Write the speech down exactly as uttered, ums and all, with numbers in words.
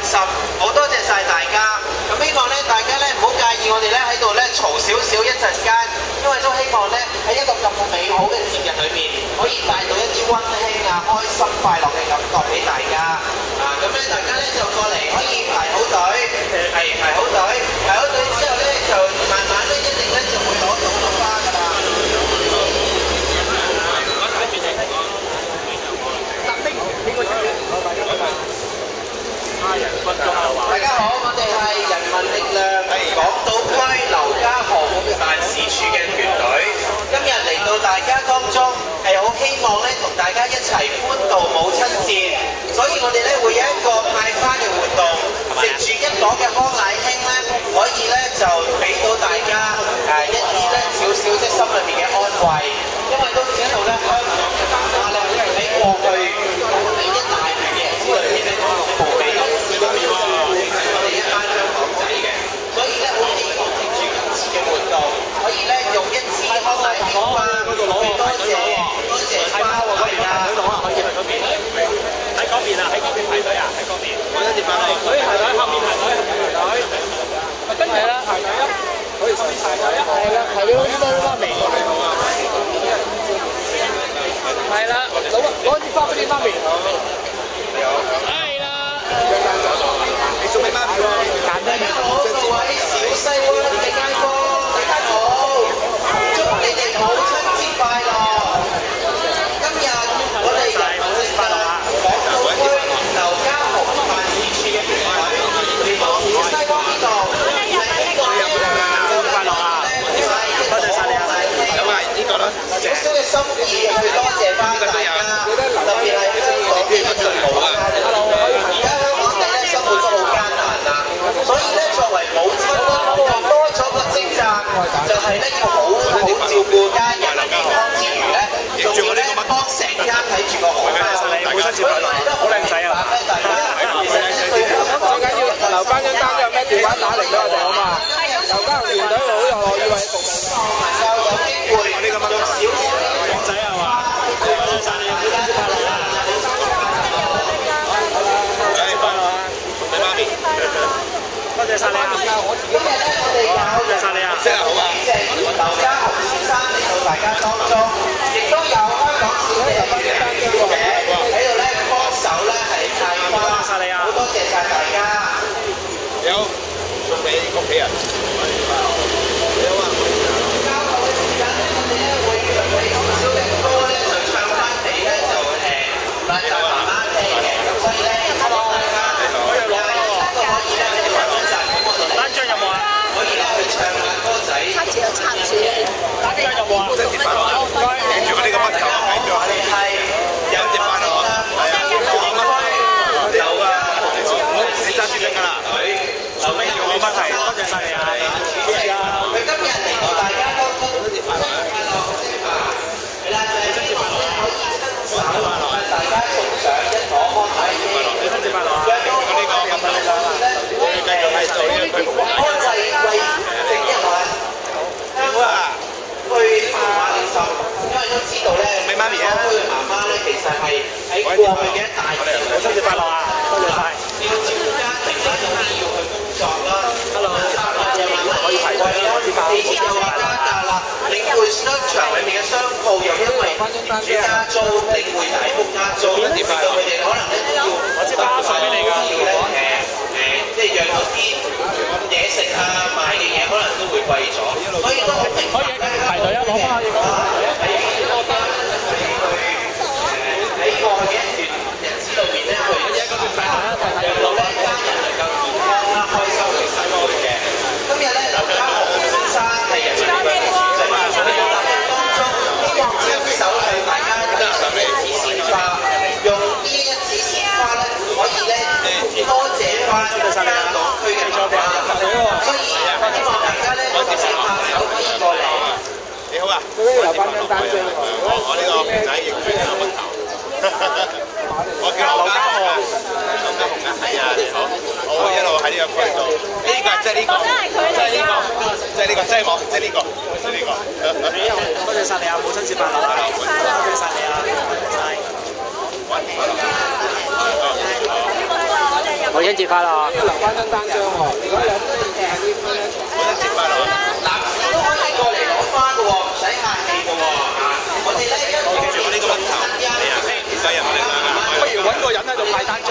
心，好多謝晒大家。咁希望咧大家咧唔好介意我哋咧喺度咧嘈少少一陣間，因為都希望咧喺一個咁美好嘅節日裏面，可以帶到一啲溫馨啊、開心快樂嘅感覺俾大家。啊，咁咧大家咧就過嚟可以排好隊，係排好隊，排好隊之後咧就慢慢咧一定咧就會攞到朵花㗎啦。大家好，我哋係人民力量港島區劉家豪辦事處嘅團隊，今日嚟到大家當中係好希望咧同大家一齊歡度母親節，所以我哋咧會有一個派花嘅活動，藉住一朵嘅康乃馨咧，可以咧就俾到大家誒一啲咧少少即係心裏邊嘅安慰，因為都知道咧香港嘅媽媽咧喺過去喺一大段嘅日子裏邊咧無比辛苦咁樣我哋一班香港仔嘅，所以咧好希望藉住今次嘅活動，可以咧用一支康乃馨花去多謝多謝花大家。 喺嗰邊啊，喺嗰邊排隊啊，喺嗰邊。我跟住排隊，隊排隊，後面排隊，後面排隊。跟住啦，排隊啊，可以排隊啊，係啦，係咯，呢堆花味。係啦，攞攞支花俾你媽咪。係啦。你送俾媽咪喎。大家好，各位小西灣嘅街坊，大家好，祝你哋母親節快樂。今日我哋人民力量港島區劉家豪辦事處嘅團隊嚟到小西灣呢度，係希望咧能夠快樂啊！多謝晒你啊！ 有啊，呢個啦， 少少嘅心意去多謝翻大家，特別係香港嘅一群母親。而家香港仔咧生活都好艱難啦，所以咧作為母親咧，多咗個職責就係咧要好好照顧家人健康之餘咧，仲要咧幫成家睇住個好媽。 母親節快樂，好靚仔啊！最緊要留翻張單，有咩電話打嚟俾我哋好嘛？劉家豪團隊好有樂意為服務。 能夠有機會用少少靚仔係嘛？多謝晒你，母親節快樂啊！母親節快樂啊！你媽咪。多謝晒你啊！ 今日咧，我哋有多謝晒你啊！ 即係好啊！劉家豪先生嚟到大家當中，亦都有香港小姐嘅喺度咧幫手咧係派花，好多謝晒大家。 有送俾屋企人。你好啊！ 交流嘅時間咧，我哋咧會準備少少嘅歌咧，就唱翻俾咧就誒大家媽媽聽嘅，咁所以咧希望大家我又攞啦喎！ 都可以咧喺度揾陣，咁我哋單張有冇啊？ 可以咧去唱下歌仔。 插住就插住， 單張有冇啊？真係快樂啊！唔該，記住我呢個乜球，記住我哋係有隻快樂啊！係啊，有啊，你揸住得㗎啦。後尾要冇問題，多謝晒你啊！ 佢今日嚟到大家當中，快樂快樂即係話，係啦，就係希望咧可以親手為大家送上一朵康乃馨， 母親節快樂啊！ 讓到我哋人民力量咧可以誒安慰慰靜一晚，香港去媽媽嘅心，因為都知道咧，香港區嘅媽媽咧其實係喺過去嘅一大年， 母親節快樂啊！多謝晒。 要照顧家庭啦，有啲要去工作啦。 Hello，可以提為咗啲地鐵又話加價啦，領匯商場裏面嘅商鋪又因為業主加租，領匯大幅加租，令到佢哋可能咧都要我支花送俾你㗎。 要咧誒誒，即係讓到啲嘢食啊、買嘅嘢可能都會貴咗，所以都好明白咧。 排隊啊！攞翻可以講排隊啊！ 喺過去誒喺過去嘅一段日子裏面咧，去一個月讓到咧家人能夠健康啦、開心去生活嘅。今日咧，劉家豪先生係人民力量嘅主席，喺個活動當中，希望親手向大家遞上呢一支鮮花，用呢一支鮮花咧，可以咧多謝翻香港區嘅媽媽，所以希望大家咧多謝拍手可以過嚟。 你好啊！ 最緊要留翻張單張喎。 我我呢個肥仔亦都有乜頭。我叫劉家豪啊，劉家豪啊，係啊，你好，我一路喺呢個區度，呢個即係呢個，即係呢個，即係呢個，即係我，即係呢個，即係呢個。多謝晒你啊！母親節快樂啊！多謝晒你啊！多謝晒。 母親節快樂！ 要留翻張單張喎，如果有啲咩嘢係呢啲咧， 母親節快樂！ 男士都可以過嚟攞花嘅喎，唔使客氣嘅喎嚇。我哋咧一記住我呢個問頭，係啊，加入力量啊！ 不如揾個人喺度派單張。